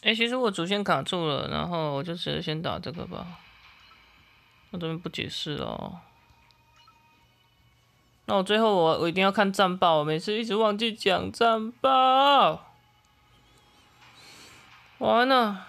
其实我主线卡住了，然后我就直接先打这个吧。我这边不解释哦。那我最后我一定要看战报，我每次一直忘记讲战报，完了。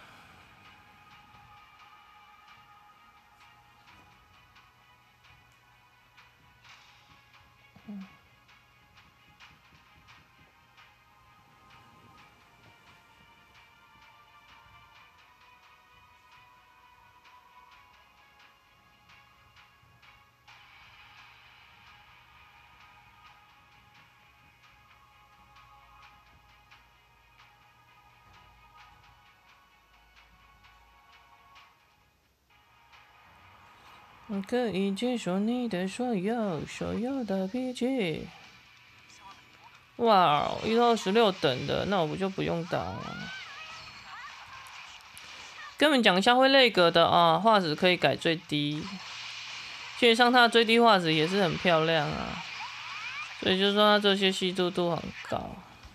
我可以接受你的所有的脾气。哇，遇到16等的，那我就不用打了。跟你们讲一下会累格的啊，画质可以改最低。基本上它的最低画质也是很漂亮啊，所以就说它这些细度都很高。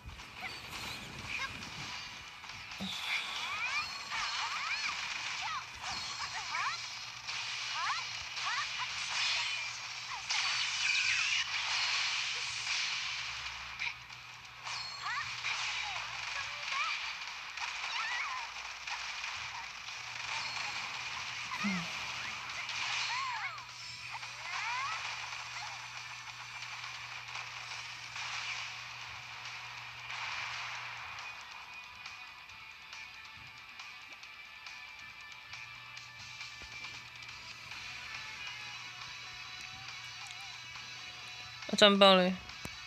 战报嘞，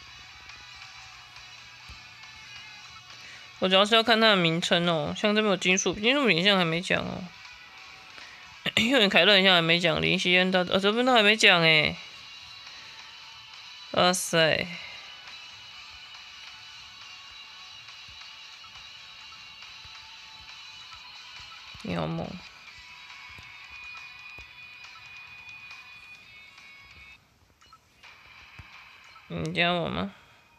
我主要是要看它的名称哦，像这边有金属品项还没讲哦，幼远凯勒好像还没讲，林希恩到这边都还没讲哎，哇塞，你好猛！你加我吗？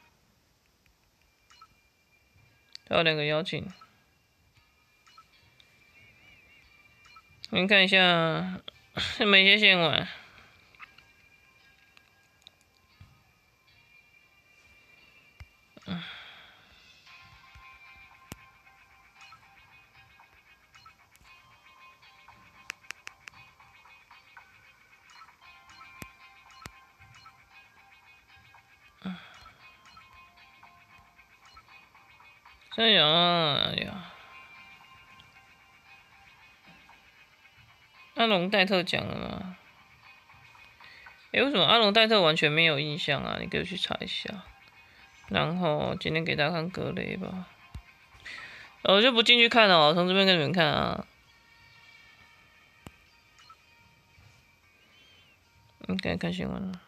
还有2个邀请，我们看一下美些线玩。哎呀，阿龙戴特讲了吗？为什么阿龙戴特完全没有印象啊？你可以去查一下。然后今天给大家看格雷吧，我就不进去看了，我从这边给你们看啊。应该看新闻了。